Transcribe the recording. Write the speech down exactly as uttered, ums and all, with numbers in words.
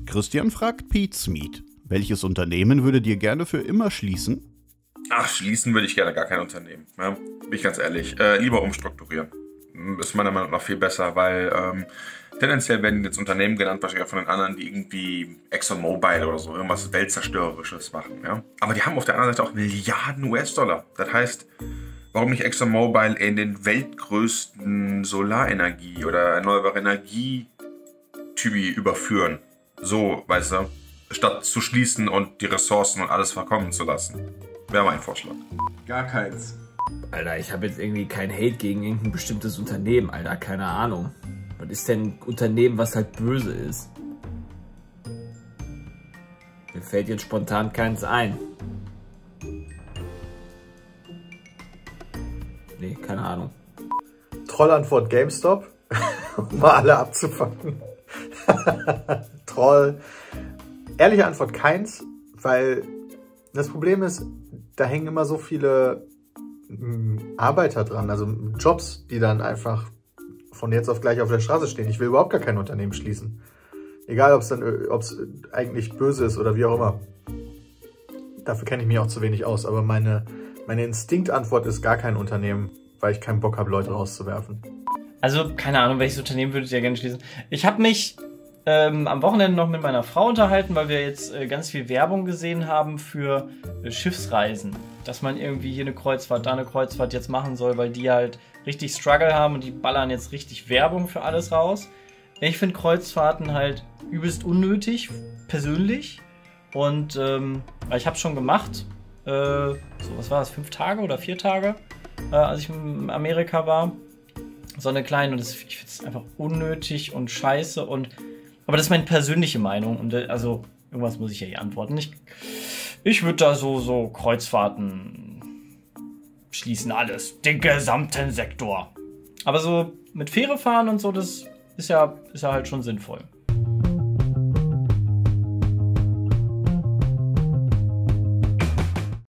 Christian fragt Pete's Meat. Welches Unternehmen würde dir gerne für immer schließen? Ach, schließen würde ich gerne gar kein Unternehmen. Ja, bin ich ganz ehrlich. Äh, lieber umstrukturieren. Ist meiner Meinung nach viel besser, weil ähm, tendenziell werden jetzt Unternehmen genannt, wahrscheinlich auch von den anderen, die irgendwie ExxonMobil oder so, irgendwas Weltzerstörerisches machen. Ja? Aber die haben auf der anderen Seite auch Milliarden U S-Dollar. Das heißt, warum nicht ExxonMobil in den weltgrößten Solarenergie- oder erneuerbare Energie-Typi überführen? So, weißt du, statt zu schließen und die Ressourcen und alles verkommen zu lassen. Wäre mein Vorschlag. Gar keins. Alter, ich habe jetzt irgendwie kein Hate gegen irgendein bestimmtes Unternehmen, Alter, keine Ahnung. Was ist denn ein Unternehmen, was halt böse ist? Mir fällt jetzt spontan keins ein. Nee, keine Ahnung. Trollantwort GameStop, um mal alle abzufangen. Troll. Ehrliche Antwort keins, weil das Problem ist, da hängen immer so viele Arbeiter dran, also Jobs, die dann einfach von jetzt auf gleich auf der Straße stehen. Ich will überhaupt gar kein Unternehmen schließen. Egal, ob es dann, ob es eigentlich böse ist oder wie auch immer. Dafür kenne ich mich auch zu wenig aus, aber meine, meine Instinktantwort ist gar kein Unternehmen, weil ich keinen Bock habe, Leute rauszuwerfen. Also, keine Ahnung, welches Unternehmen würdet ihr gerne schließen? Ich habe mich ähm, am Wochenende noch mit meiner Frau unterhalten, weil wir jetzt äh, ganz viel Werbung gesehen haben für äh, Schiffsreisen. Dass man irgendwie hier eine Kreuzfahrt, da eine Kreuzfahrt jetzt machen soll, weil die halt richtig Struggle haben und die ballern jetzt richtig Werbung für alles raus. Ich finde Kreuzfahrten halt übelst unnötig, persönlich. Und ähm, ich habe es schon gemacht. Äh, so, was war das? Fünf Tage oder vier Tage, äh, als ich in Amerika war. So eine kleine. Und das, ich finde es einfach unnötig und scheiße. Und, aber das ist meine persönliche Meinung. Und äh, also, irgendwas muss ich ja hier antworten. Ich, ich würde da so, so Kreuzfahrten schließen, alles. Den gesamten Sektor. Aber so mit Fähre fahren und so, das ist ja, ist ja halt schon sinnvoll.